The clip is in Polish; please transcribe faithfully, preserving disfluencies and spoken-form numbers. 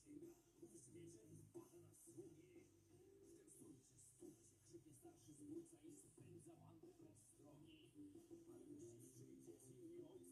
sięga, zwierzę wpada na sługi. Wtem stójcie, stójcie, krzyknie starszy zbójca i spędza bandę bez drogi. Ale musi przyjdzie ci ojca.